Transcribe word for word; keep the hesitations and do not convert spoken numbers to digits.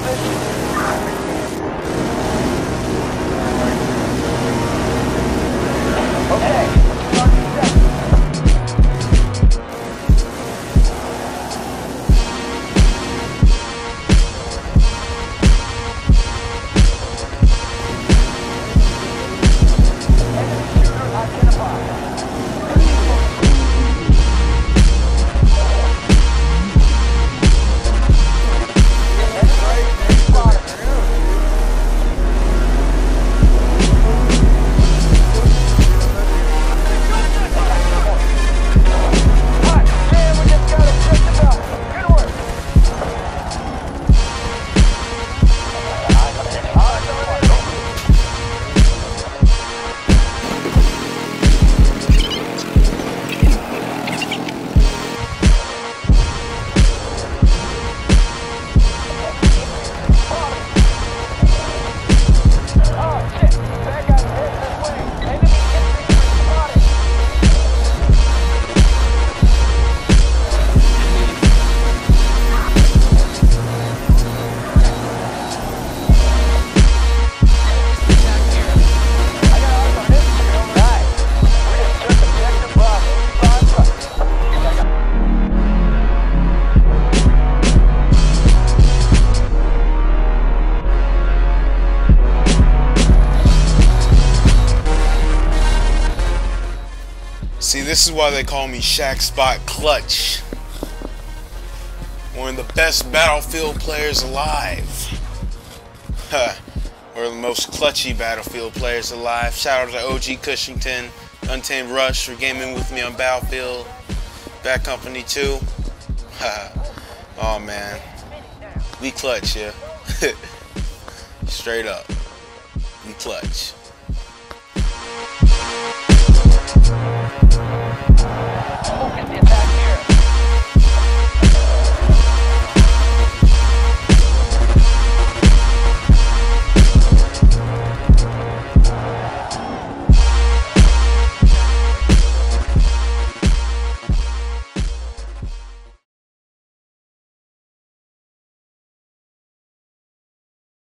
See, this is why they call me Shack Spot Clutch. One of the best Battlefield players alive. Huh. One of the most clutchy Battlefield players alive. Shout out to O G Cushington, Untamed Rush for gaming with me on Battlefield. Bad Company two. Oh man. We clutch, yeah. Straight up. We clutch. Focus the attack here.